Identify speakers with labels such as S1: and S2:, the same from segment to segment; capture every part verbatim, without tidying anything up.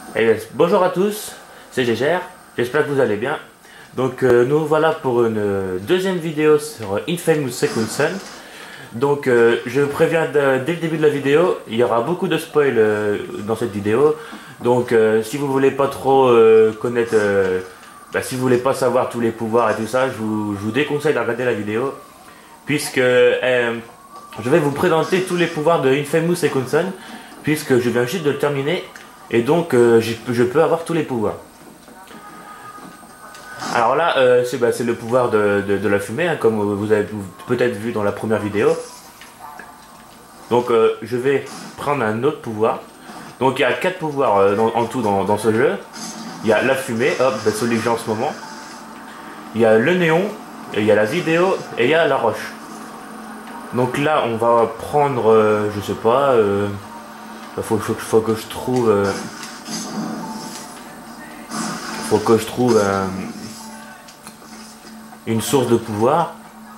S1: Eh bien, bonjour à tous, c'est Gégère, j'espère que vous allez bien. Donc euh, nous voilà pour une euh, deuxième vidéo sur Infamous Second Son. Donc euh, je préviens de- dès le début de la vidéo, il y aura beaucoup de spoil euh, dans cette vidéo. Donc euh, si vous voulez pas trop euh, connaître, euh, bah, si vous voulez pas savoir tous les pouvoirs et tout ça, je vous, je vous déconseille de regarder la vidéo. Puisque euh, je vais vous présenter tous les pouvoirs de Infamous Second Son. Puisque je viens juste de le terminer. Et donc euh, je, je peux avoir tous les pouvoirs. Alors là, euh, c'est bah, c'est le pouvoir de, de, de la fumée, hein, comme vous avez peut-être vu dans la première vidéo. Donc euh, je vais prendre un autre pouvoir. Donc il y a quatre pouvoirs euh, dans, en tout dans, dans ce jeu. Il y a la fumée, hop, bah, celui que j'ai en ce moment. Il y a le néon, et il y a la vidéo, et il y a la roche. Donc là, on va prendre, euh, je sais pas, euh, faut, faut, faut que je trouve... Euh, faut que je trouve... Euh, une source de pouvoir.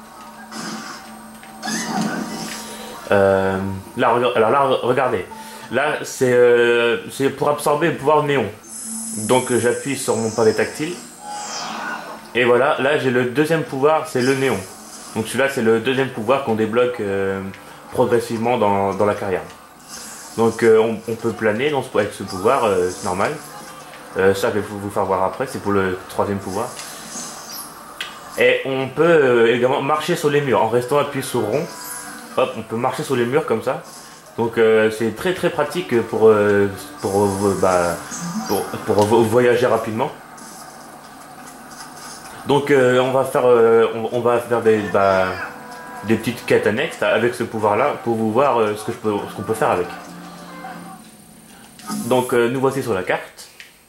S1: Euh, là, alors là, regardez. Là, c'est euh, c'est pour absorber le pouvoir néon. Donc j'appuie sur mon pavé tactile. Et voilà, là j'ai le deuxième pouvoir, c'est le néon. Donc celui-là, c'est le deuxième pouvoir qu'on débloque euh, progressivement dans, dans la carrière. Donc euh, on, on peut planer dans ce, avec ce pouvoir, euh, c'est normal. Euh, ça, je vais vous faire voir après, c'est pour le troisième pouvoir. Et on peut euh, également marcher sur les murs en restant appuyé sur rond. Hop, on peut marcher sur les murs comme ça. Donc euh, c'est très très pratique pour, euh, pour, euh, bah, pour, pour voyager rapidement. Donc euh, on va faire, euh, on, on va faire des, bah, des petites quêtes annexes avec ce pouvoir là pour vous voir euh, ce que je peux, ce qu'on peut faire avec. Donc euh, nous voici sur la carte.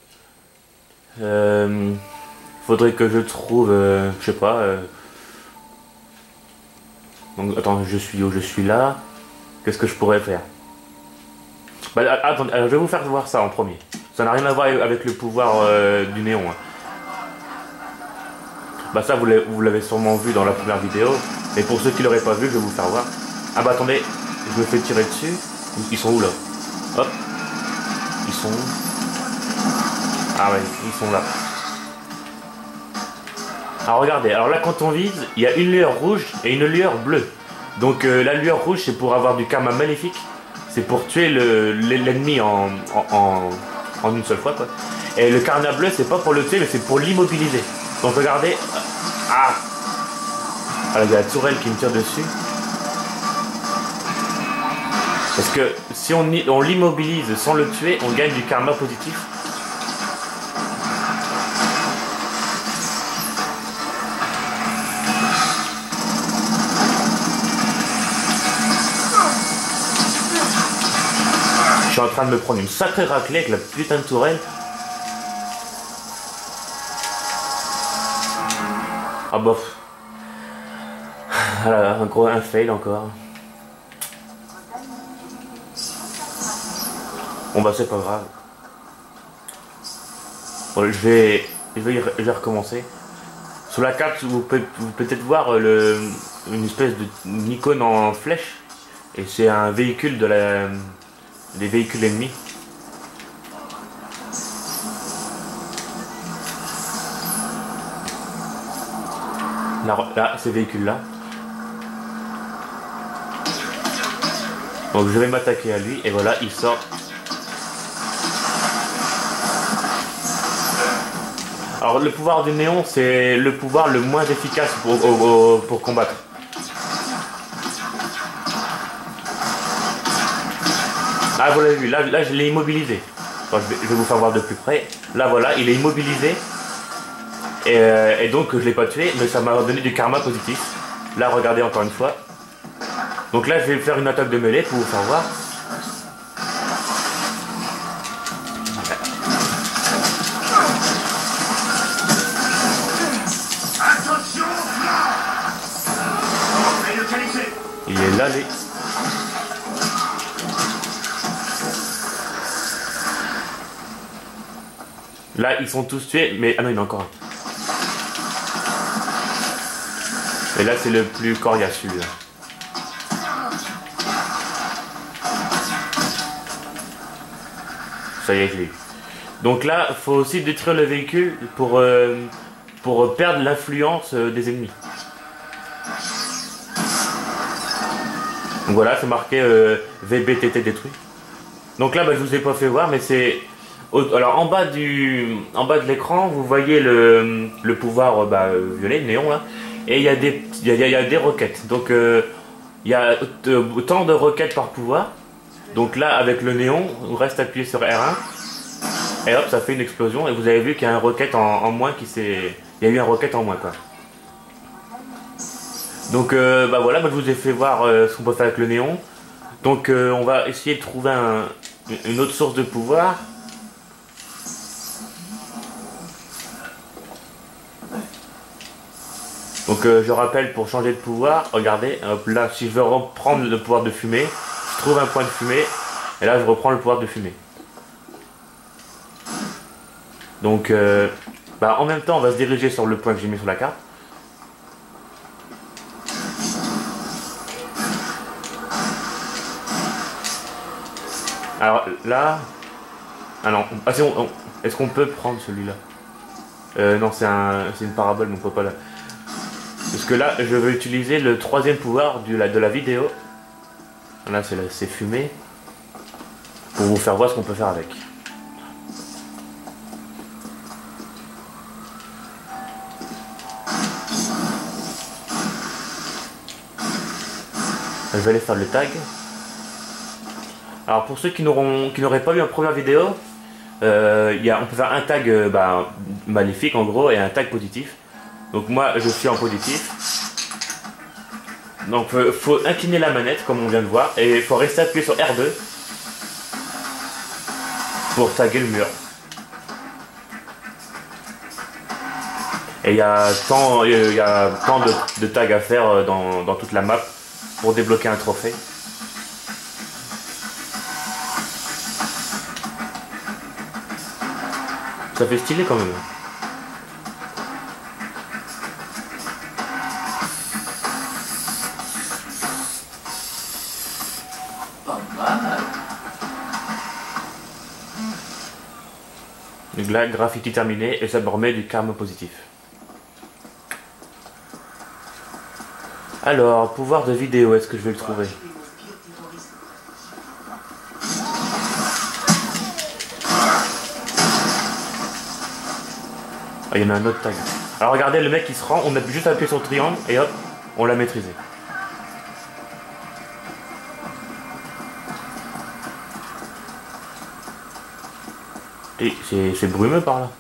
S1: Euh, Faudrait que je trouve, euh, je sais pas. Euh... Donc attends, je suis où? Je suis là. Qu'est-ce que je pourrais faire? Bah, attendez, alors, je vais vous faire voir ça en premier. Ça n'a rien à voir avec le pouvoir euh, du néon. Hein. Bah ça, vous l'avez sûrement vu dans la première vidéo. Mais pour ceux qui l'auraient pas vu, je vais vous faire voir. Ah bah attendez, je me fais tirer dessus. Ils sont où là? Hop. Ils sont où? Ah ouais, ils sont là. Alors regardez, alors là quand on vise, il y a une lueur rouge et une lueur bleue. Donc euh, la lueur rouge c'est pour avoir du karma maléfique. C'est pour tuer l'ennemi en, en, en, en une seule fois quoi. Et le karma bleu c'est pas pour le tuer mais c'est pour l'immobiliser. Donc regardez. Ah, alors, il y a la tourelle qui me tire dessus. Parce que si on, on l'immobilise sans le tuer, on gagne du karma positif. Je suis en train de me prendre une sacrée raclée avec la putain de tourelle. Ah bof. Voilà, un gros un fail encore. Bon bah c'est pas grave. Bon, je vais, je vais, je vais recommencer. Sur la carte, vous pouvez peut-être voir le, une espèce de une icône en flèche. Et c'est un véhicule de la... des véhicules ennemis. Là, là ces véhicules là. Donc je vais m'attaquer à lui et voilà il sort. Alors le pouvoir du néon c'est le pouvoir le moins efficace pour, pour, pour combattre. Ah vous l'avez vu, là, là je l'ai immobilisé. Bon, je, vais, je vais vous faire voir de plus près. Là voilà, il est immobilisé. Et, euh, et donc je l'ai pas tué, mais ça m'a donné du karma positif. Là regardez encore une fois. Donc là je vais faire une attaque de mêlée pour vous faire voir. Il est là les... Là, ils sont tous tués, mais... Ah non, il y en a encore un. Et là, c'est le plus coriace, celui-là. Ça y est, je l'ai eu. Donc là, il faut aussi détruire le véhicule pour, euh, pour perdre l'influence euh, des ennemis. Donc voilà, c'est marqué euh, V B T T détruit. Donc là, bah, je vous ai pas fait voir, mais c'est... Alors en bas, du, en bas de l'écran, vous voyez le, le pouvoir bah, violet, néon là. Et il y, a des, il y, a, il y a des roquettes. Donc euh, il y a autant de roquettes par pouvoir. Donc là, avec le néon, on reste appuyé sur R un. Et hop, ça fait une explosion. Et vous avez vu qu'il y a un roquette en, en moins qui s'est... Il y a eu un roquette en moins quoi. Donc euh, bah voilà, moi, je vous ai fait voir euh, ce qu'on peut faire avec le néon. Donc euh, on va essayer de trouver un, une autre source de pouvoir. Donc euh, je rappelle, pour changer de pouvoir, regardez, hop, là si je veux reprendre le pouvoir de fumée, je trouve un point de fumée, et là je reprends le pouvoir de fumée. Donc euh, bah, en même temps on va se diriger sur le point que j'ai mis sur la carte. Alors là... Ah non, ah, c'est bon, est-ce qu'on peut prendre celui-là? euh, Non, c'est un, c'est une parabole, donc on peut pas là. Parce que là, je veux utiliser le troisième pouvoir du, la, de la vidéo. Là, c'est fumé. Pour vous faire voir ce qu'on peut faire avec. Je vais aller faire le tag. Alors pour ceux qui n'auront, qui n'auraient pas vu la première vidéo, euh, y a, on peut faire un tag euh, bah, maléfique en gros et un tag positif. Donc moi je suis en positif. Donc il euh, faut incliner la manette comme on vient de voir et il faut rester appuyé sur R deux pour taguer le mur. Et il y a tant, il y a tant de, de tags à faire dans, dans toute la map pour débloquer un trophée. Ça fait stylé quand même.
S2: Pas mal.
S1: Donc là, graffiti terminé et ça me remet du karma positif. Alors, pouvoir de vidéo, est-ce que je vais le trouver? Ah, il y en a un autre tag. Alors regardez, le mec il se rend, on a juste appuyé sur le triangle et hop, on l'a maîtrisé. Et c'est brumeux par là.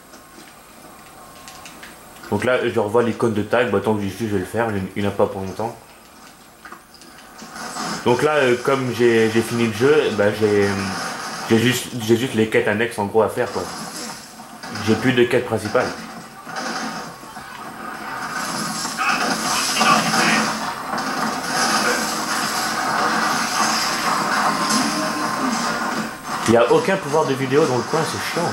S1: Donc là, je revois l'icône de tag, bah, tant que j'y suis, je vais le faire, il n'y en a pas pour longtemps. Donc là, euh, comme j'ai fini le jeu, bah, j'ai juste, juste les quêtes annexes en gros à faire quoi. J'ai plus de quête principale. Il n'y a aucun pouvoir de vidéo dans le coin, c'est chiant.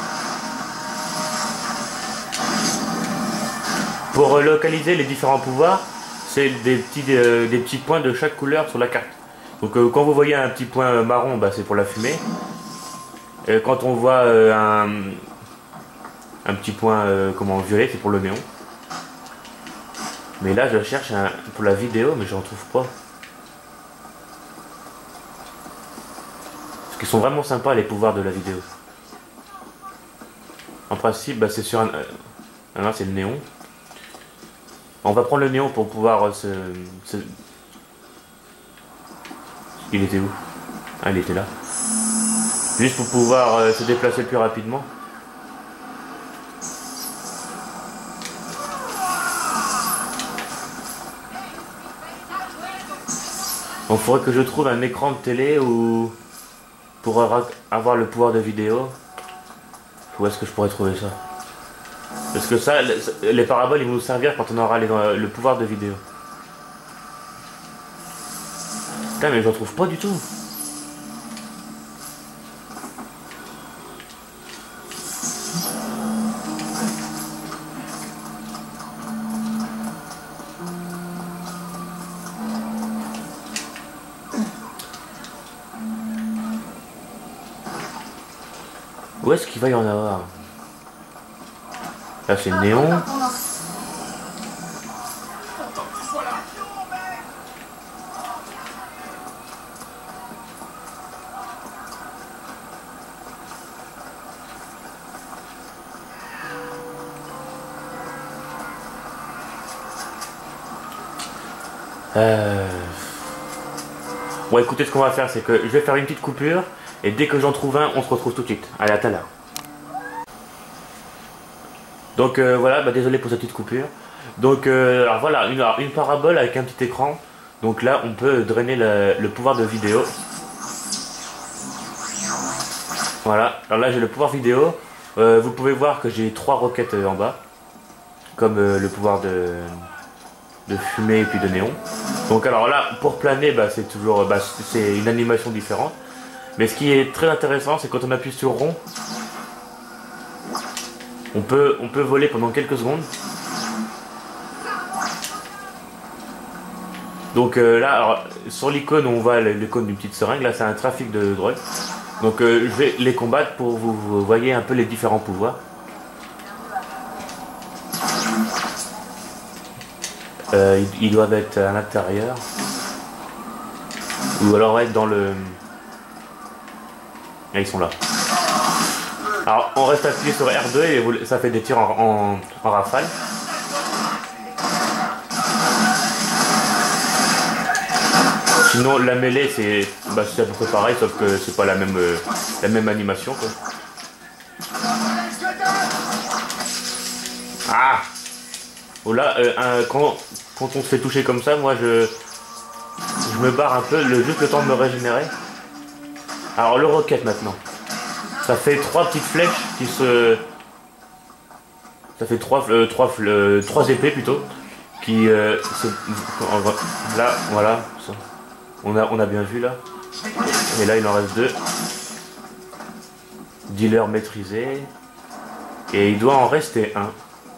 S1: Pour euh, localiser les différents pouvoirs, c'est des petits, euh, des petits points de chaque couleur sur la carte. Donc euh, quand vous voyez un petit point marron, bah, c'est pour la fumée. Et quand on voit euh, un... un petit point euh, comment violet, c'est pour le néon. Mais là je cherche un, pour la vidéo, mais j'en trouve pas. Parce qu'ils sont vraiment sympas les pouvoirs de la vidéo. En principe, bah, c'est sur un... Euh, là c'est le néon. On va prendre le néon pour pouvoir euh, se, se... Il était où? Ah, il était là. Juste pour pouvoir euh, se déplacer plus rapidement. Donc il faudrait que je trouve un écran de télé ou pour avoir le pouvoir de vidéo. Où est-ce que je pourrais trouver ça? Parce que ça, les paraboles ils vont nous servir quand on aura les, le pouvoir de vidéo. Putain mais je ne trouve pas du tout. Où est-ce qu'il va y en avoir? Là c'est néon. Euh... Bon écoutez, ce qu'on va faire c'est que je vais faire une petite coupure et dès que j'en trouve un on se retrouve tout de suite. Allez, à tout à l'heure. Donc euh, voilà, bah, désolé pour cette petite coupure. Donc euh, alors voilà, une, alors, une parabole avec un petit écran. Donc là on peut drainer le, le pouvoir de vidéo. Voilà, alors là j'ai le pouvoir vidéo. Euh, vous pouvez voir que j'ai trois roquettes en bas. Comme euh, le pouvoir de... de fumée et puis de néon. Donc alors là pour planer bah, c'est toujours bah, c'est une animation différente, mais ce qui est très intéressant c'est quand on appuie sur rond on peut on peut voler pendant quelques secondes. Donc euh, là alors, sur l'icône on voit l'icône d'une petite seringue, là c'est un trafic de drogue. Donc euh, je vais les combattre pour vous, vous voyez un peu les différents pouvoirs. Euh, ils, ils doivent être à l'intérieur. Ou alors être dans le... Ah, ils sont là. Alors on reste appuyé sur R deux et ça fait des tirs en, en, en rafale. Sinon la mêlée c'est bah, à peu près pareil sauf que c'est pas la même, euh, la même animation quoi. Ah oh là, euh, un, quand, quand on se fait toucher comme ça, moi je, je me barre un peu, le, juste le temps de me régénérer. Alors le roquette maintenant. Ça fait trois petites flèches qui se... Ça fait trois, euh, trois, euh, trois épées plutôt. Qui euh, se... Là, voilà. Ça. On, a, on a bien vu là. Et là il en reste deux. Dealer maîtrisé. Et il doit en rester un.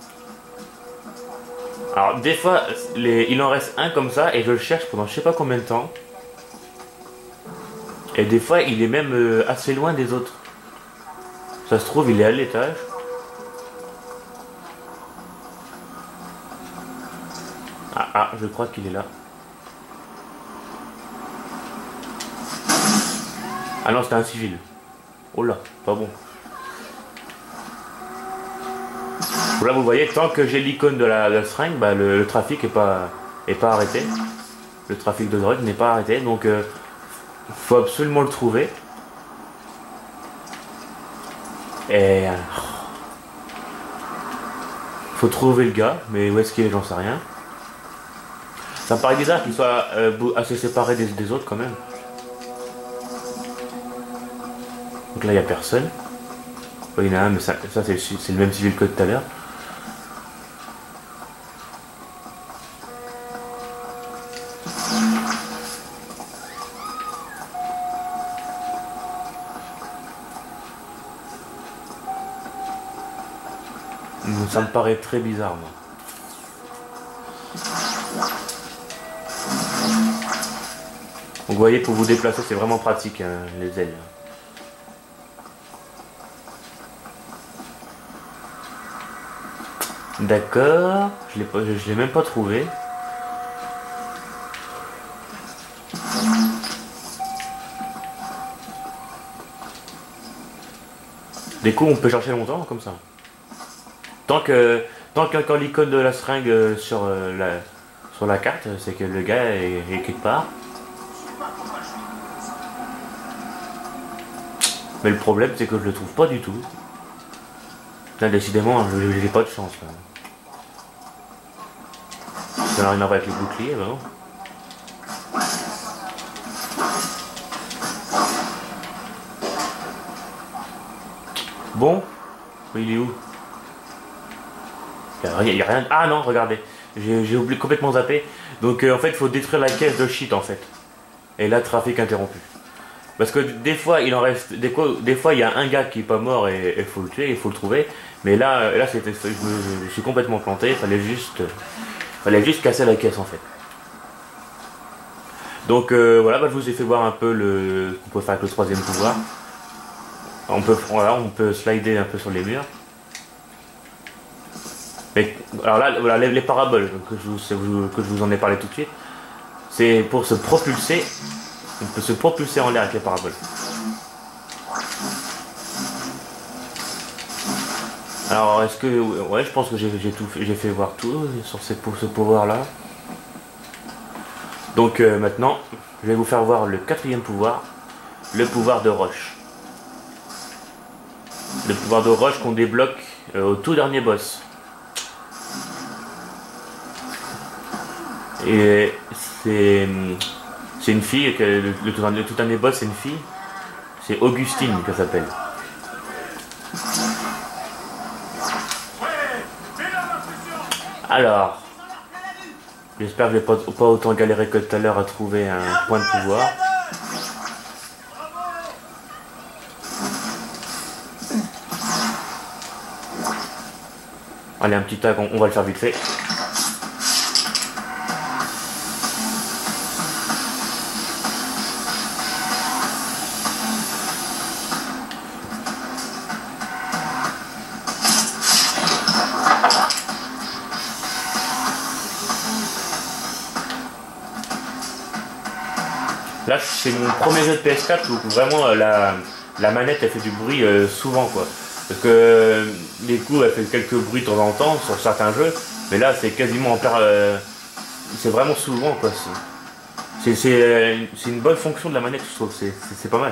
S1: Alors des fois, les, il en reste un comme ça et je le cherche pendant je sais pas combien de temps. Et des fois, il est même euh, assez loin des autres. Ça se trouve, il est à l'étage. Ah, ah, je crois qu'il est là. Ah non, c'était un civil. Oh là, pas bon. Là vous voyez, tant que j'ai l'icône de la, de la seringue, bah, le, le trafic est pas, est pas arrêté. Le trafic de drogue n'est pas arrêté, donc euh, faut absolument le trouver. Et... Euh, faut trouver le gars, mais où est-ce qu'il est, j'en sais rien. Ça me paraît bizarre qu'il soit euh, assez séparé des, des autres quand même. Donc là il n'y a personne. Oh, il y en a un, mais ça, ça c'est le même civil que tout à l'heure. Ça me paraît très bizarre, moi. Donc vous voyez, pour vous déplacer, c'est vraiment pratique, hein, les ailes. D'accord, je l'ai pas, je l'ai même pas trouvé. Des coups, on peut chercher longtemps comme ça. Tant que tant que quand l'icône de la seringue sur euh, la sur la carte, c'est que le gars est, est quelque part. Mais le problème, c'est que je le trouve pas du tout. Putain, décidément, j'ai pas de chance là. Ça n'a rien à voir avec les boucliers, bah non. Bon, il est où? Il n'y a, a rien. Ah non, regardez, j'ai oublié complètement zappé. Donc euh, en fait, il faut détruire la caisse de shit en fait. Et là, trafic interrompu. Parce que des fois, il en reste. Des, des fois, il y a un gars qui est pas mort et il faut le tuer, il faut le trouver. Mais là, là, c'était, je, je, je suis complètement planté. Il fallait juste, fallait juste casser la caisse en fait. Donc euh, voilà, bah, je vous ai fait voir un peu le ce qu'on peut faire avec le troisième pouvoir. On peut, voilà, on peut slider un peu sur les murs. Mais, alors là, voilà, les, les paraboles que je, vous, que je vous en ai parlé tout de suite, c'est pour se propulser. On peut se propulser en l'air avec les paraboles. Alors, est-ce que... Ouais, je pense que j'ai tout fait, j'ai fait voir tout sur ces, pour ce pouvoir-là. Donc euh, maintenant, je vais vous faire voir le quatrième pouvoir, le pouvoir de roche. Le pouvoir de roche qu'on débloque euh, au tout dernier boss. Et c'est c'est une fille, que, le, le, tout, le tout dernier boss c'est une fille, c'est Augustine qu'elle s'appelle. Alors, j'espère que je vais pas, pas autant galérer que tout à l'heure à trouver un point de pouvoir. Allez, un petit tag, on, on va le faire vite fait. Là, c'est mon premier jeu de P S quatre où vraiment la, la manette elle fait du bruit euh, souvent quoi. Parce que euh, les coups elle fait quelques bruits de temps en temps sur certains jeux, mais là c'est quasiment en per... Euh, c'est vraiment souvent quoi. C'est c'est une bonne fonction de la manette, je trouve, c'est pas mal.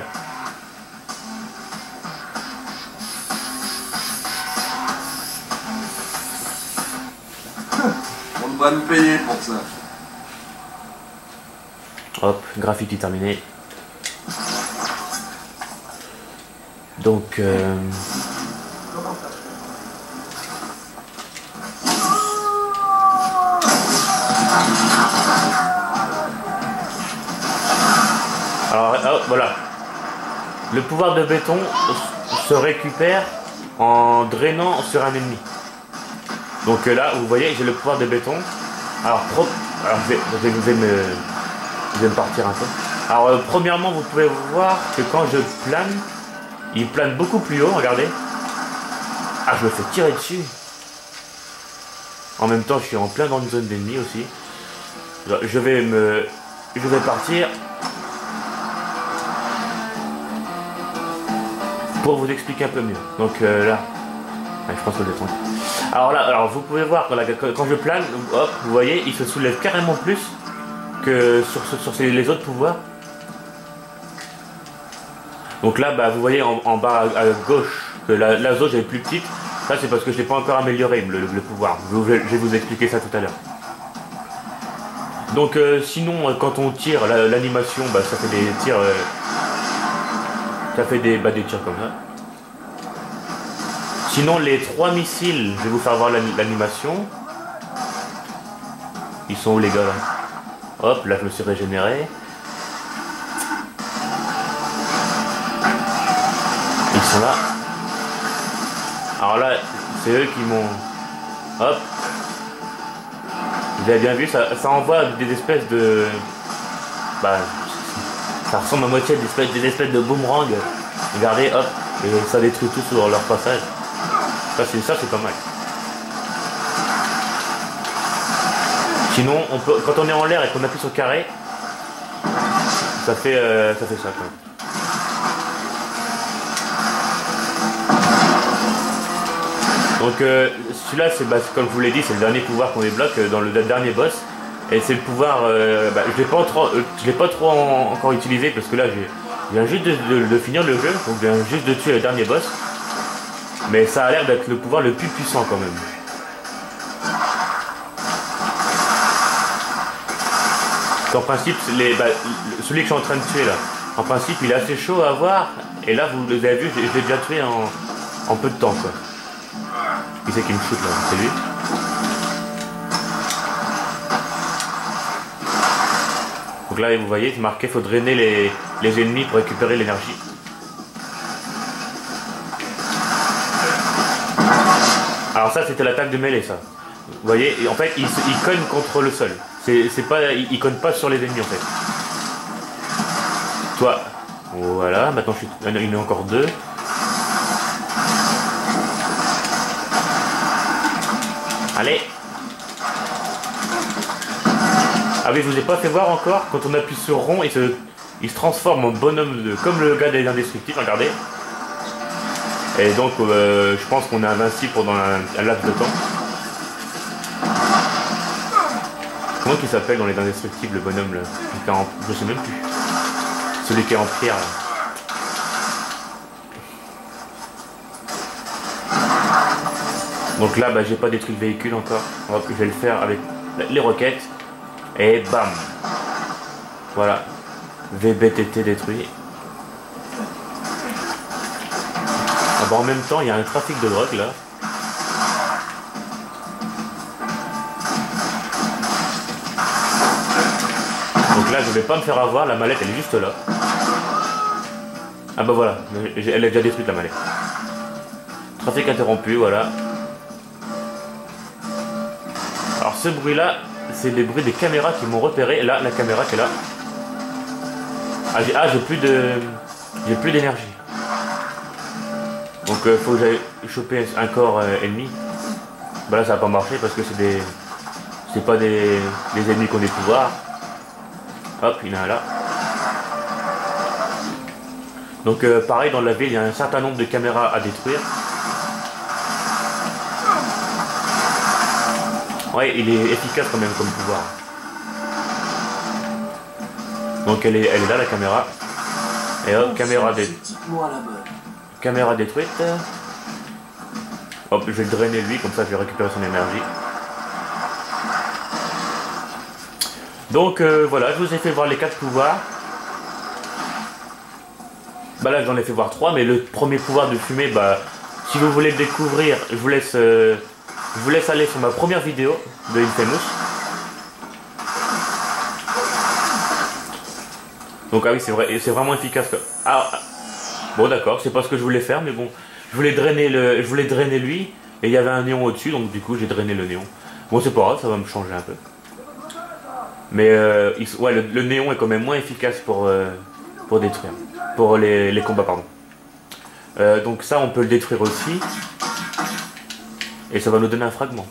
S3: On va nous payer pour ça.
S1: Hop, graffiti terminé. Donc... Euh... Alors, oh, voilà. Le pouvoir de béton se récupère en drainant sur un ennemi. Donc là, vous voyez, j'ai le pouvoir de béton. Alors, pro... Alors je, vais, je, vais, je, vais me... je vais me partir un peu. Alors, euh, premièrement, vous pouvez voir que quand je plane, il plane beaucoup plus haut, regardez. Ah, je me fais tirer dessus. En même temps, je suis en plein dans une zone d'ennemi aussi. Je vais me... Je vais partir. Pour vous expliquer un peu mieux. Donc euh, là... Ouais, je pense que je vais tranquille. Alors là, alors vous pouvez voir que là, quand je plane, hop, vous voyez, il se soulève carrément plus que sur, sur, sur les autres pouvoirs. Donc là, bah, vous voyez en, en bas à, à gauche que la, la zone est plus petite. Ça, c'est parce que je n'ai pas encore amélioré le, le, le pouvoir. Je, je vais vous expliquer ça tout à l'heure. Donc euh, sinon, quand on tire, l'animation, bah, ça fait des tirs... Euh, ça fait des, bah, des tirs comme ça. Sinon, les trois missiles, je vais vous faire voir l'animation. Ils sont où les gars là? Hop, là je me suis régénéré. Ils sont là. Alors là, c'est eux qui m'ont... Hop. Vous avez bien vu, ça, ça envoie des espèces de... Bah, ça ressemble à moitié à des espèces, des espèces de boomerang. Regardez, hop, et ça détruit tout sur leur passage. Ça c'est ça c'est pas mal. Sinon, on peut, quand on est en l'air et qu'on appuie sur carré, ça fait euh, ça fait ça quoi. Donc euh, celui-là, c'est bah, comme je vous l'ai dit, c'est le dernier pouvoir qu'on débloque dans le dernier boss. Et c'est le pouvoir, euh, bah, je l'ai pas trop, euh, je l'ai pas trop en, encore utilisé parce que là, je viens juste de, de, de finir le jeu, donc je viens juste de tuer le dernier boss. Mais ça a l'air d'être le pouvoir le plus puissant quand même. En principe, les, bah, celui que je suis en train de tuer là, en principe, il est assez chaud à voir. Et là, vous l'avez vu, je l'ai déjà tué en, en peu de temps quoi. Qui c'est qui me shoot là? C'est lui. Donc là, vous voyez, c'est marqué, il faut drainer les, les ennemis pour récupérer l'énergie. Alors ça, c'était l'attaque de mêlée, ça. Vous voyez, et en fait, il, il cogne contre le sol. C'est pas, il, il cogne pas sur les ennemis, en fait. Toi, voilà, maintenant je suis, il y en a encore deux. Allez. Ah oui, je vous ai pas fait voir encore, quand on appuie sur rond, il se, il se transforme en bonhomme, de, comme le gars des indestructibles, regardez. Et donc, euh, je pense qu'on est invincible pendant un, un laps de temps. Comment il s'appelle dans les indestructibles, le bonhomme, là, qui est en, je sais même plus. Celui qui est en pierre, là. Donc là, bah, j'ai pas détruit le véhicule encore. Hop, je vais le faire avec les roquettes. Et bam. Voilà. V B T T détruit. Ah bah en même temps, il y a un trafic de drogue là. Donc là, je vais pas me faire avoir. La mallette, elle est juste là. Ah bah voilà. Elle est déjà détruite la mallette. Trafic interrompu, voilà. Alors ce bruit là, c'est les bruits des caméras qui m'ont repéré. Là, la caméra qui est là. Ah, j'ai ah, plus de... J'ai plus d'énergie. Donc euh, faut que j'aille choper un corps euh, ennemi. Bah là ça va pas marcher parce que c'est des... C'est pas des... des ennemis qui ont des pouvoirs. Hop, il y en a un là. Donc euh, pareil dans la ville, il y a un certain nombre de caméras à détruire. Ouais, il est efficace quand même comme pouvoir. Donc elle est, elle est là la caméra. Et hop, caméra, dé... caméra détruite. Hop, je vais le drainer lui, comme ça je vais récupérer son énergie. Donc euh, voilà, je vous ai fait voir les quatre pouvoirs. Bah là j'en ai fait voir trois, mais le premier pouvoir de fumée, bah si vous voulez le découvrir, je vous laisse... Euh, Je vous laisse aller sur ma première vidéo de Infamous. Donc ah oui, c'est vrai, c'est vraiment efficace. Ah, bon d'accord, c'est pas ce que je voulais faire, mais bon, je voulais drainer le, je voulais drainer lui, et il y avait un néon au-dessus, donc du coup j'ai drainé le néon. Bon c'est pas grave, ça va me changer un peu. Mais euh, il, ouais, le, le néon est quand même moins efficace pour euh, pour détruire, pour les, les combats pardon. Euh, donc ça on peut le détruire aussi. Et ça va nous donner un fragment.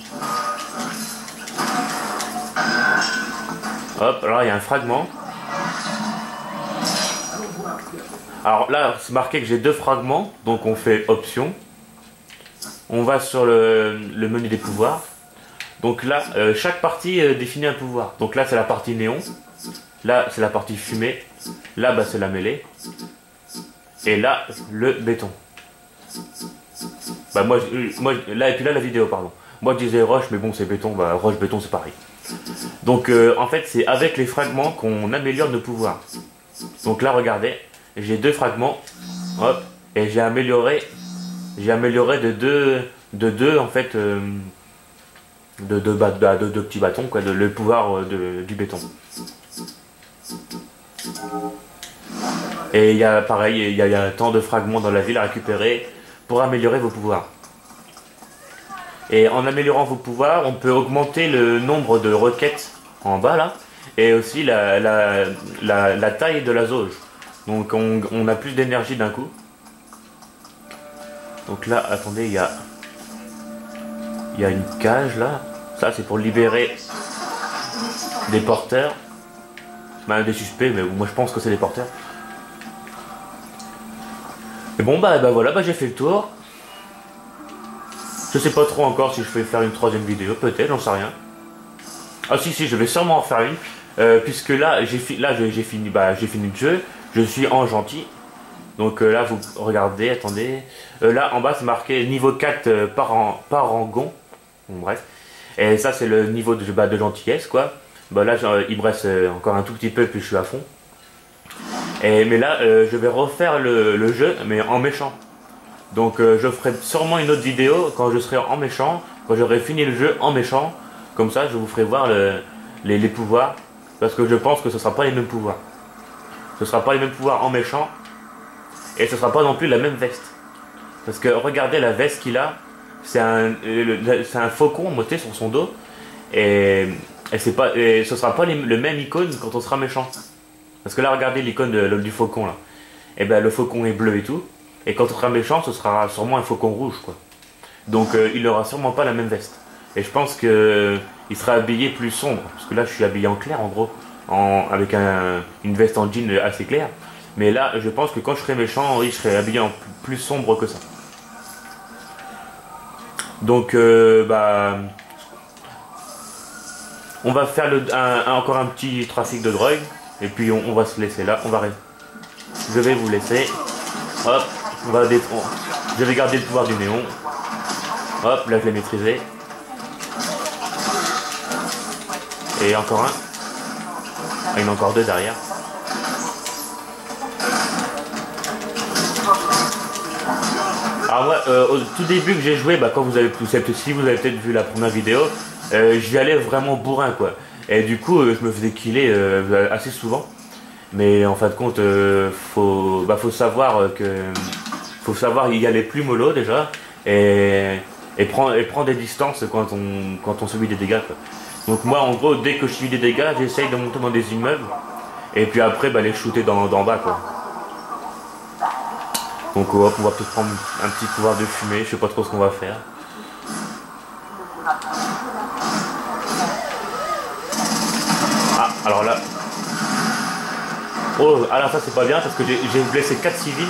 S1: Hop, là il y a un fragment. Alors là, c'est marqué que j'ai deux fragments, donc on fait option. On va sur le, le menu des pouvoirs. Donc là, euh, chaque partie euh, définit un pouvoir. Donc là, c'est la partie néon. Là, c'est la partie fumée. Là, bah, c'est la mêlée. Et là, le béton. Bah moi, moi, là et puis là la vidéo pardon. Moi je disais roche mais bon c'est béton, bah roche béton c'est pareil. Donc euh, en fait c'est avec les fragments qu'on améliore nos pouvoirs. Donc là regardez, j'ai deux fragments, hop, et j'ai amélioré, j'ai amélioré de deux, de deux en fait, euh, de deux de, de, de, de petits bâtons quoi, de, le pouvoir de, du béton. Et il y a pareil, il y a, il y a tant de fragments dans la ville à récupérer pour améliorer vos pouvoirs. Et en améliorant vos pouvoirs, on peut augmenter le nombre de requêtes en bas là, et aussi la, la, la, la taille de la jauge. Donc on, on a plus d'énergie d'un coup. Donc là, attendez, il y a, il y a une cage là. Ça c'est pour libérer des porteurs. Ben, des suspects, mais moi je pense que c'est des porteurs. Et bon bah, bah voilà, bah j'ai fait le tour. Je sais pas trop encore si je vais faire une troisième vidéo, peut-être, j'en sais rien. Ah si si, je vais sûrement en faire une, euh, puisque là j'ai fi là j'ai fini, bah j'ai fini le jeu, je suis en gentil. Donc euh, là vous regardez, attendez, euh, là en bas c'est marqué niveau quatre euh, par an, par rangon. Bon, bref. Et ça c'est le niveau de, bah, de gentillesse quoi. Bah là il me reste euh, encore un tout petit peu puis je suis à fond. Et, mais là, euh, je vais refaire le, le jeu, mais en méchant. Donc euh, je ferai sûrement une autre vidéo quand je serai en méchant, quand j'aurai fini le jeu en méchant. Comme ça, je vous ferai voir le, les, les pouvoirs. Parce que je pense que ce ne sera pas les mêmes pouvoirs. Ce ne sera pas les mêmes pouvoirs en méchant. Et ce ne sera pas non plus la même veste. Parce que regardez la veste qu'il a. C'est un, c'est un faucon monté sur son dos. Et, et, c'est pas, et ce ne sera pas les, le même icône quand on sera méchant. Parce que là, regardez l'icône du faucon là. Et ben le faucon est bleu et tout. Et quand on sera méchant, ce sera sûrement un faucon rouge quoi. Donc euh, il n'aura sûrement pas la même veste. Et je pense que il sera habillé plus sombre. Parce que là, je suis habillé en clair, en gros. En, avec un, une veste en jean assez claire. Mais là, je pense que quand je serai méchant, oui, je serai habillé en plus sombre que ça. Donc, euh, bah... on va faire le, un, un, encore un petit trafic de drogue. Et puis, on, on va se laisser là. On va rester. Je vais vous laisser. Hop, on va détruire. Je vais garder le pouvoir du néon. Hop, là je l'ai maîtrisé. Et encore un. Ah, il y en a encore deux derrière. Alors moi, euh, au tout début que j'ai joué, bah, quand vous avez, si vous avez peut-être vu la première vidéo, euh, j'y allais vraiment bourrin quoi. Et du coup, euh, je me faisais killer euh, assez souvent. Mais en fin de compte, euh, faut, bah, faut savoir que, faut savoir y aller plus mollo déjà et, et prendre et prendre des distances quand on quand on subit des dégâts quoi. Donc moi, en gros, dès que je subis des dégâts, j'essaye de monter dans des immeubles et puis après, bah, les shooter dans d'en bas quoi. Donc hop, on va peut-être prendre un petit pouvoir de fumée. Je sais pas trop ce qu'on va faire. Ah, alors là. Oh, ah là, ça c'est pas bien parce que j'ai blessé quatre civils.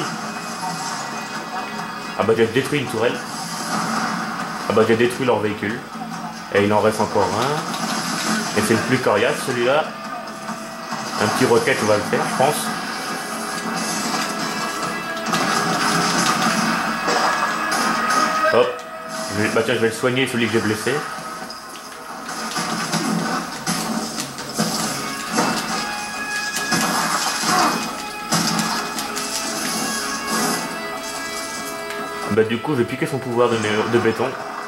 S1: Ah bah j'ai détruit une tourelle. Ah bah j'ai détruit leur véhicule. Et il en reste encore un. Et c'est le plus coriace celui-là. Un petit roquette on va le faire je pense. Hop. Je vais, bah tiens je vais le soigner celui que j'ai blessé. Bah du coup je vais piquer son pouvoir de, de béton.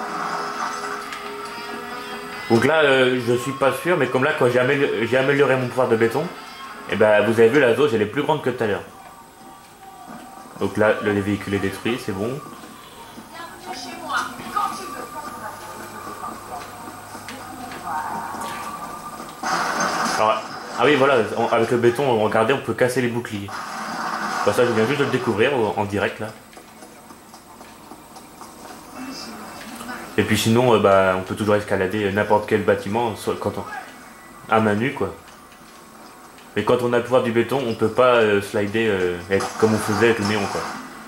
S1: Donc là euh, je suis pas sûr mais comme là quand j'ai amélioré, amélioré mon pouvoir de béton, et bah vous avez vu la zone elle est plus grande que tout à l'heure. Donc là le véhicule est détruit, c'est bon. Alors, ah oui voilà, on, avec le béton regardez on peut casser les boucliers. Bah, ça je viens juste de le découvrir en, en direct là. Et puis sinon, euh, bah, on peut toujours escalader n'importe quel bâtiment quand on... à main nue quoi. Mais quand on a le pouvoir du béton, on peut pas euh, slider euh, avec, comme on faisait avec le néon quoi.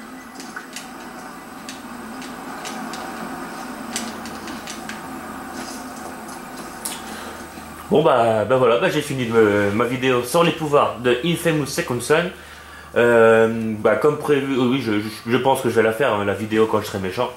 S1: Bon bah, bah voilà, bah, j'ai fini de, ma vidéo sur les pouvoirs de Infamous Second Son. Euh, bah, comme prévu, oui, je, je, je pense que je vais la faire, hein, la vidéo quand je serai méchant.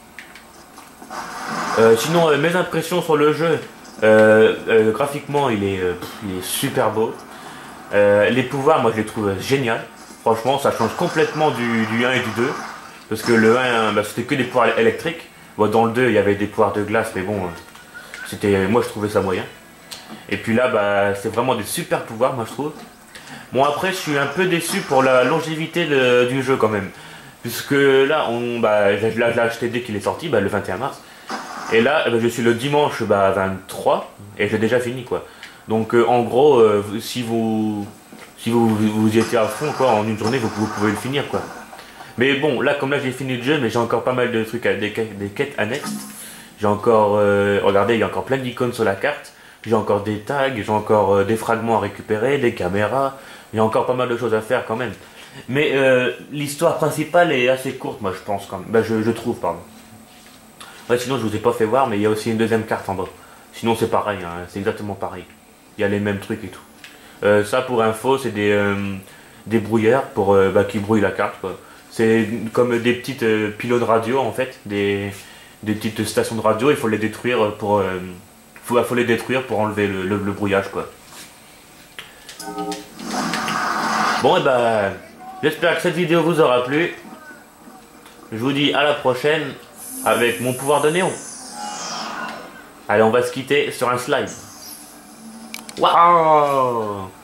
S1: Euh, sinon, euh, mes impressions sur le jeu, euh, euh, graphiquement, il est, euh, pff, il est super beau. Euh, les pouvoirs, moi, je les trouve géniaux. Franchement, ça change complètement du, du un et du deux. Parce que le un, bah, c'était que des pouvoirs électriques. Bon, dans le deux, il y avait des pouvoirs de glace, mais bon, c'était, moi, je trouvais ça moyen. Et puis là, bah, c'est vraiment des super pouvoirs, moi, je trouve. Bon, après, je suis un peu déçu pour la longévité de, du jeu, quand même. Puisque là, on, bah, je l'ai acheté dès qu'il est sorti, bah, le vingt et un mars. Et là, eh ben, je suis le dimanche bah, vingt-trois et j'ai déjà fini quoi. Donc euh, en gros, euh, si vous si vous, vous y étiez à fond quoi, en une journée, vous, vous pouvez le finir quoi. Mais bon, là comme là j'ai fini le jeu, mais j'ai encore pas mal de trucs, à, des, des quêtes annexes. J'ai encore, euh, regardez, il y a encore plein d'icônes sur la carte. J'ai encore des tags, j'ai encore euh, des fragments à récupérer, des caméras. Il y a encore pas mal de choses à faire quand même. Mais euh, l'histoire principale est assez courte, moi je pense quand même. Bah, je, je trouve, pardon. Ouais, sinon je vous ai pas fait voir, mais il y a aussi une deuxième carte en bas. Sinon c'est pareil, hein, c'est exactement pareil. Il y a les mêmes trucs et tout. Euh, ça pour info, c'est des, euh, des brouilleurs pour, euh, bah, qui brouillent la carte. C'est comme des petites euh, pylônes radio en fait, des, des petites stations de radio. Il faut les détruire pour, euh, faut, faut les détruire pour enlever le, le, le brouillage quoi. Bon et bah, j'espère que cette vidéo vous aura plu. Je vous dis à la prochaine. Avec mon pouvoir de néon. Allez, on va se quitter sur un slide. Waouh!